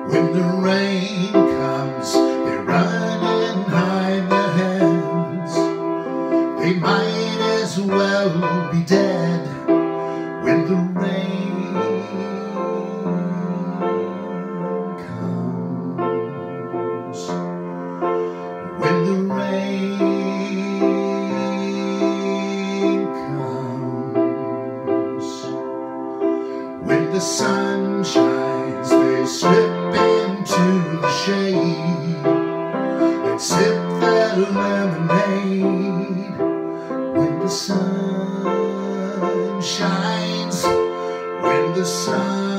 When the rain comes, they run and hide their heads. They might as well be dead. When the rain comes, when the rain comes, when the sun shines, they slip into the shade and sip their lemonade. When the sun shines, when the sun